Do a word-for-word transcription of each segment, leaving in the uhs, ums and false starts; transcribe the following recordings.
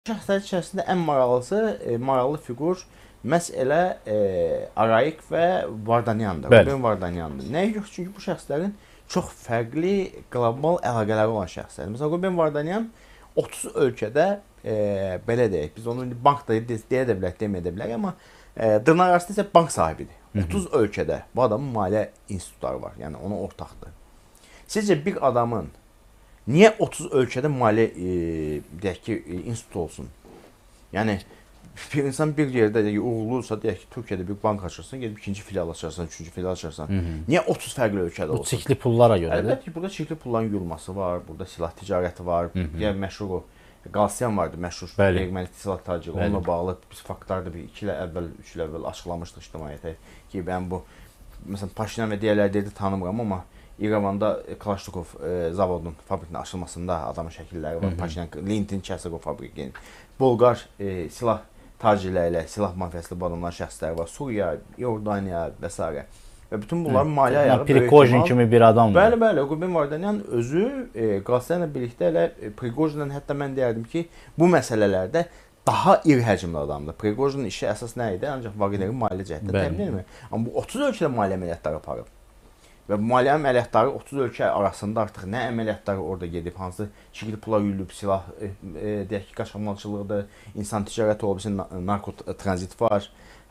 Şəxslər içərisində ən maraqlısı, e, maraqlı fiqur məhz elə e, Arayik və Vardanyandır. Bəli. Ruben Vardanyandır. Nəyə görə? Çünki bu şəxslərin çox fərqli qlobal əlaqələri olan şəxslərdir. Məsələn, Ruben Vardanyan otuz ölkədə e, belə deyək, biz onu bankda deyə də bilərik, deməyə də bilərik, amma e, dırnaq arasında isə bank sahibidir. otuz ölkədə bu adamın maliyyə institutları var. Yəni ona ortaqdır. Sizcə bir adamın niyə otuz ölkədə maliyyə e, deyək ki, e, institut olsun? Yəni bir insan bir yerdə deyək ki, uğurluysa, deyək ki, Türkiyədə bir bank açırsan, gedib ikinci filial açarsan, üçüncü filial açarsan. Hı -hı. Niyə otuz fərqli ölkədə olsun? Bu çirkli pullara görədir. Əlbəttə ki, burada çirkli pulların yuyulması var, burada silah ticarəti var. Digər məşhur o Qalsiyan vardı, məşhur erməni silah taciri. Onunla bağlı biz faktlarda bir iki il əvvəl, üç il əvvəl açıqlamışdıq ictimaiyyətə ki, mən bu məsələn Paşinyan və digərləri dedi tanımıram, amma İrəvanda Kalaşnikov e, zavodunun fabrikinin açılmasında adamın şəkilləri var. Paşinyan, Lentin Kəsərov fabrikinin. Bolqar e, silah tacirləri ilə, silah mafiyası ilə bağlanan şəxslər var. Suriya, Yordaniya və s. Və bütün bunların maliyyə ayağı Prigojin kimi bir adam var. Bəli, bəli. Ruben Vardanyan özü e, Qalsiyanla birlikdə elə e, Prigojinlə hətta mən deyərdim ki, bu məsələlərdə daha iri həcmli adamdır. Prigojinin işi əsas nə idi? Ancaq Vagnerin maliyyə cəhətdə təmin edilmir. Amma bu otuz ölkədə maliyyə əməliyyatları aparıb. Və bu maliyyə əməliyyatları otuz ölkə arasında artıq nə əməliyyatları orada gedib, hansı çirkli pula yuyulub, silah, e, e, deyək ki, qaçaqmalçılıqdır, insan ticarəti olub, narko tranzit var.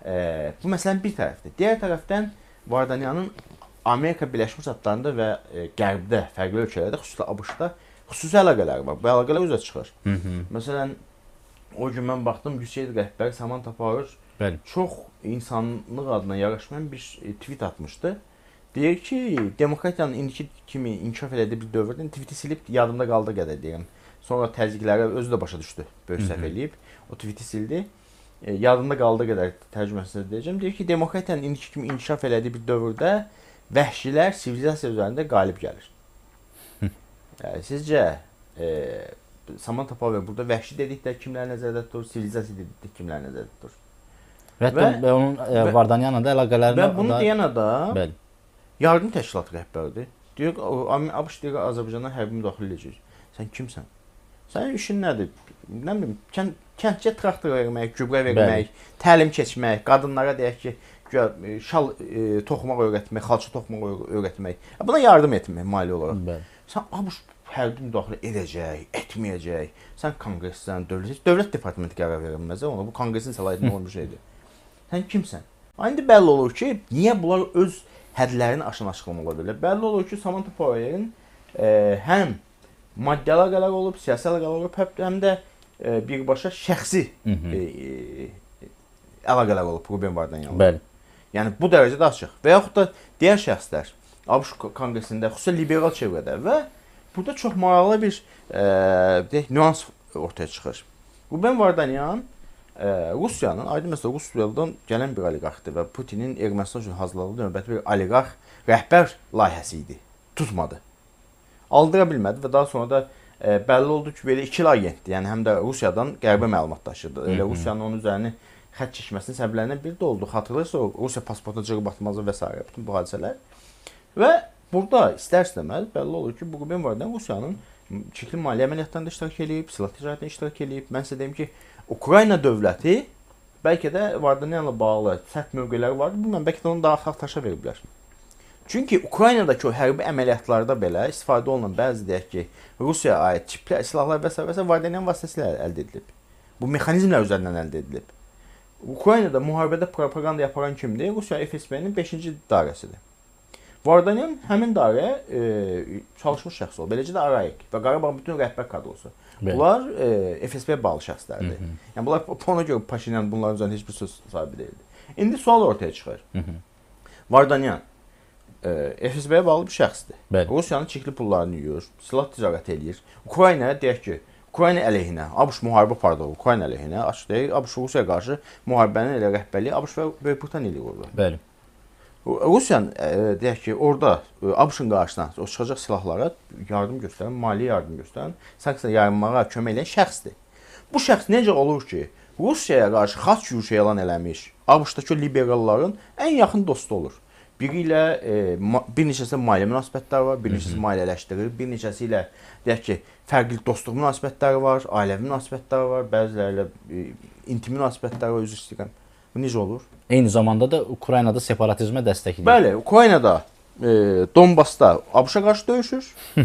E, bu məsələnin bir tərəfidir. Digər tərəfdən Vardanyanın Amerika Birləşmiş Ştatlarında və e, Qərbdə, fərqli ölkələrdə, xüsusilə ABŞ-da xüsusi əlaqələri var. Bu əlaqələr üzə çıxır. Hı -hı. Məsələn, o gün mən baxdım, Yüksək rəhbəri Samantha Power Bəli. çox insanlıq adına yaraşmayan bir e, tweet atmışdı. Deyir ki, demokratiyanın indiki kimi inkişaf elədiyi bir dövrdə tweeti silib yadımda qaldı qədər deyirəm. Sonra təzyiqləri özü də başa düşdü, böyük səhv eləyib. O tweeti sildi. E, yadımda qaldı qədər tərcüməsində deyəcəm. Deyir ki, demokratiyanın indiki kimi inkişaf elədiyi bir dövrdə vəhşilər sivilizasiya üzərində qalib gəlir. Yəni, sizcə e, Samantha Power burada vəhşi dedikdə kimlər nəzərdə tutur, sivilizasiya dedikdə kimlər nəzərdə tutur? Və, və, və onun e, Vardanyanla da əlaqələrini... Və bunu deyən adam bəli. Yardım təşkilatı rəhbəridir. Deyir ki, ABŞ deyir Azərbaycana hərbi müdaxilə edəcək. Sən kimsən? Sənin işin nədir? Nə bilim, kənd, kəndcə traktor vermək, gübrə vermək, bəli. təlim keçmək, qadınlara deyək ki, şal e, toxumaq öyrətmək, xalça toxumaq öyrətmək. Buna yardım etmək mali olaraq. Bəli. Sən ABŞ hərbi müdaxilə edəcək, etməyəcək. Sən konqressən, dövlət, dövlət departamenti qərar verilməz ona. Bu konqresin səlahiyyətində olan bir şeydir. Sən kimsən? İndi bəlli olur ki, niyə bunlar öz hədlərini aşan açıqlama ola bilər. Bəlli olur ki, Samantha Power'in e, həm maddi əlaqələr olub, siyasi əlaqələr olub, həm də e, birbaşa şəxsi e, e, əlaqələr olub Ruben Vardanyanla. Bəli. Yəni bu dərəcədə açıq. Və yaxud da digər şəxslər ABŞ konqresində, xüsusilə liberal çevrədə və burada çox maraqlı bir e, deyək, nüans ortaya çıxır. Ruben Vardanyan Rusiyanın, aydın məsələ Rusiyadan gələn bir oliqarxdır və Putinin Ermənistan üçün hazırladığı növbəti bir oliqarx rəhbər layihəsi idi. Tutmadı. Aldıra bilmədi və daha sonra da e, bəlli oldu ki, belə iki agentdir. Yəni həm də Rusiyadan qərbə məlumat daşırdı. Elə Rusiyanın onun üzərini xətt çəkməsinin səbəblərindən biri də oldu. Xatırlayırsanız, Rusiya pasportuna cırıb atmazı və s. bütün bu hadisələr. Və burada istər-istəməz bəlli olur ki, bu Ruben Vardanyan Rusiyanın çirkli maliyyə əməliyyatlarında iştirak edib, silah ticarətində iştirak edib. Mən sizə deyim ki, Ukrayna dövləti bəlkə də Vardanyanla bağlı sərt mövqeləri vardı. Bilməm, bəlkə də onu daha xalqtaşa veriblər. Çünki Ukraynadakı o hərbi əməliyyatlarda belə istifadə olunan bəzi deyək ki, Rusiyaya aid çipli silahlar və s. Vardanyan vasitəsilə əldə edilib. Bu mexanizmlər üzərindən əldə edilib. Ukraynada müharibədə propaganda yaparan kimdir? Rusiya F S B-nin beşinci dairəsidir. Vardanyan həmin dairəyə e, çalışmış şəxs olub. Beləcə də Arayik və Qarabağ bütün rəhbər kadrosu. Bunlar e, F S B bağlı şəxslərdir. Hı -hı. Yəni bunlar ona görə Paşinyan bunların üzərində heç bir söz sahibi deyildi. İndi sual ortaya çıxır. Hı -hı. Vardanyan e, F S B-yə bağlı bir şəxsdir. Bəli. Rusiyanın çirkli pullarını yuyur, silah ticarət eləyir. Ukraynaya deyək ki, Ukrayna əleyhinə, ABŞ müharibə apardı Ukrayna əleyhinə, açıq deyək, ABŞ Rusiyaya qarşı müharibənin elə rəhbərliyi ABŞ və Böyük Britaniya ilə oldu. Bəli. Rusiyanın e, deyək ki, orada ABŞ-ın qarşısına o çıxacaq silahlara yardım göstərən, mali yardım göstərən, sanksiya yayınmağa kömək edən şəxsdir. Bu şəxs necə olur ki, Rusiyaya qarşı xaç yürüşü elan eləmiş, ABŞ-dakı liberalların ən yaxın dostu olur. biri ilə e, bir neçəsi maliyyə münasibətləri var, bir neçəsi maliyyələşdirir, bir neçəsi ilə deyək ki, fərqli dostluq münasibətləri var, ailəvi münasibətləri var, bəziləri ilə e, intim münasibətləri var, üzr istəyirəm. Bu necə olur? Eyni zamanda da Ukraynada separatizmə dəstək edir. Bəli, Ukraynada, e, Donbasda ABŞ-a qarşı döyüşür.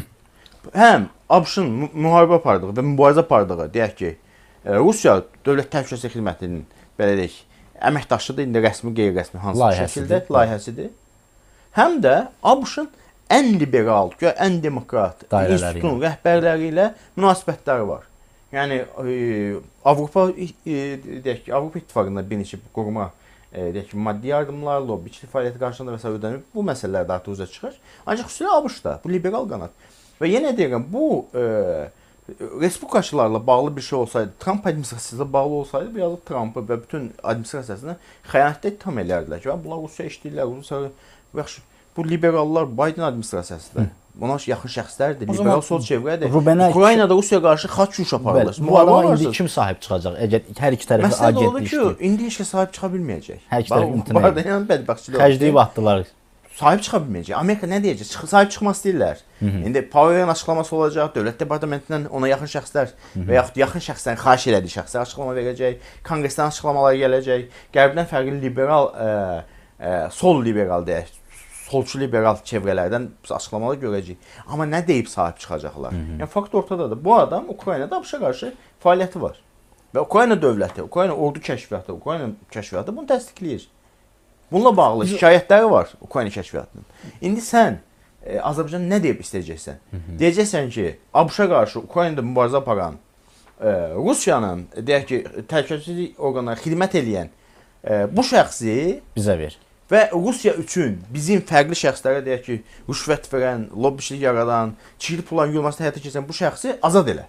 Həm ABŞ-ın müharibə apardığı və mübarizə apardığı, deyək ki, e, Rusiya Dövlət Təhlükəsizlik Xidmətinin belə deyək, əməkdaşıdır, indi rəsmi, qeyri-rəsmi hansı şəkildə layihəsidir. Həm də ABŞ-ın ən liberal, ən demokrat institutun rəhbərləri ilə münasibətləri var. Yəni e, Avropa e, deyək ki, Avropa İttifaqında bir neçə quruma e, deyək ki, maddi yardımlar, lobbiçilik fəaliyyəti qarşılığında və s. ödənilib. Bu məsələlər də artıq üzə çıxır. Ancaq xüsusilə ABŞ-da bu liberal qanat. Və yenə deyirəm, bu e, respublikaçılarla bağlı bir şey olsaydı, Trump administrasiyasıyla bağlı olsaydı, biraz da Trumpı və bütün administrasiyasını xəyanətdə ittiham edərdilər ki, bunlar Rusiya işləyirlər, Rusiya yaxşı. Bu liberallar Biden administrasiyasıdır. Buna yaxın şəxslərdir, liberal sol çevrədir. Ukraynada Rusiya qarşı xaç yuş aparırlar. Bu adama indi kim sahib çıxacaq? Əgər hər iki tərəfi agentlik işləyir. İndi heç kəs sahib çıxa bilməyəcək. Hər iki tərəf imtina edir. Xərcləyib atdılar. Sahib çıxa bilməyəcək. Amerika nə deyəcək? Çıx, sahib çıxmaq istəyirlər. Hı -hı. İndi Power'ın açıqlaması olacaq, Dövlət Departamentindən ona yaxın şəxslər Hı -hı. və yaxud yaxın şəxslərin xahiş elədiyi şəxslər açıqlama verəcək, konqresdən açıqlamalar gələcək, qərbdən fərqli liberal, ə, ə, sol liberal deyək, solçu liberal çevrələrdən açıqlamalar görəcəyik. Amma nə deyib sahib çıxacaqlar? Hı -hı. Yəni fakt ortadadır. Bu adam Ukraynada ABŞ-a qarşı fəaliyyəti var. Və Ukrayna dövləti, Ukrayna ordu kəşfiyyatı, Ukrayna kəşfiyyatı bunu təsdiqləyir. Bununla bağlı şikayətləri var Ukrayna kəşfiyyatının. İndi sən e, Azərbaycan nə deyib istəyəcəksən? Hı -hı. Deyəcəksən ki, ABŞ-a qarşı Ukraynada mübarizə aparan e, Rusiyanın, deyək ki, təhlükəsizlik orqanlarına xidmət edən e, bu şəxsi bizə ver. Və Rusiya üçün bizim fərqli şəxslərə deyək ki, rüşvət verən, lobbiçilik yaradan, çirkli pulların yuyulmasına həyata keçirən bu şəxsi azad elə.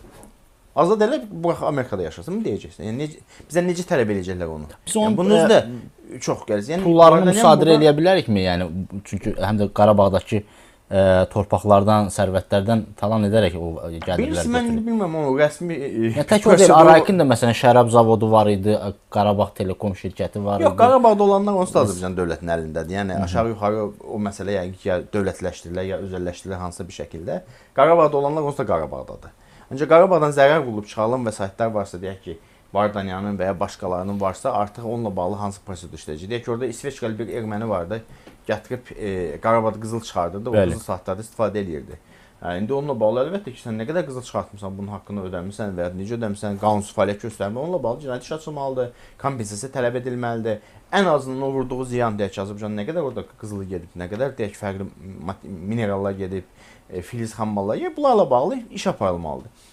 Azad elə, burax Amerikada yaşasın mı deyəcəksən? Yəni necə, bizə necə tələb edəcəklər onu? Biz onun yəni, bunun özü də çox gəlir. Yəni pullarını müsadirə edə bilərikmi? Yəni çünki həm də Qarabağdakı e, torpaqlardan, sərvətlərdən talan edərək o gəlirlər. Birisi mən bilmirəm o rəsmi. Yəni tək o deyil, Araykin də məsələn şərab zavodu var idi, Qarabağ Telekom şirkəti var idi. Yox, Qarabağda olanlar onsuz da Azərbaycan dövlətinin əlindədir. Yəni aşağı yuxarı o məsələ yəni ki, ya dövlətləşdirirlər, ya özəlləşdirirlər hansısa bir şəkildə. Qarabağda olanlar onsuz da Qarabağdadır. Ancaq Qarabağdan zərər vurulub çıxarılan vəsaitlər varsa, deyək ki, Vardanyanın və ya başqalarının varsa, artıq onunla bağlı hansı prosedur işləyəcək. Deyək ki, orada İsveçrəli bir erməni vardı, gətirib e, Qarabağda qızıl çıxardırdı, o Bəli. qızıl saatlarda istifadə edirdi. Yəni, indi onunla bağlı əlbəttə ki, sən nə qədər qızıl çıxartmısan, bunun haqqını ödəmirsən və ya necə ödəmirsən, qanunsuz fəaliyyət göstərmə, onunla bağlı cinayət işi açılmalıdır, kompensasiya tələb edilməlidir. Ən azından o vurduğu ziyan, deyək ki, Azərbaycan nə qədər orada qızılı gedib, nə qədər deyək ki, fərqli minerallar gedib, e, filiz xammallar, bunlarla bağlı iş aparılmalıdır.